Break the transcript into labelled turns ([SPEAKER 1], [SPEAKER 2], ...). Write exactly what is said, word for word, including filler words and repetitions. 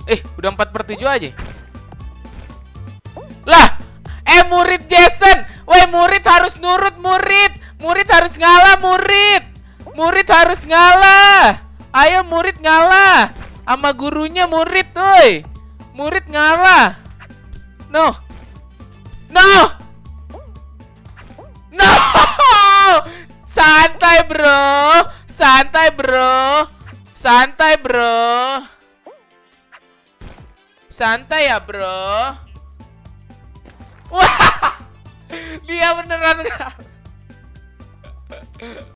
[SPEAKER 1] Eh, udah empat per tujuh aja. Lah, eh murid Jason. Woi, murid harus nurut, murid. Murid harus ngalah, murid. Murid harus ngalah. Ayo murid ngalah sama gurunya, murid, woi. Murid ngalah. No. No. No. Santai, bro. Santai, bro. Santai, bro. Santai ya, bro. Wah. Dia beneran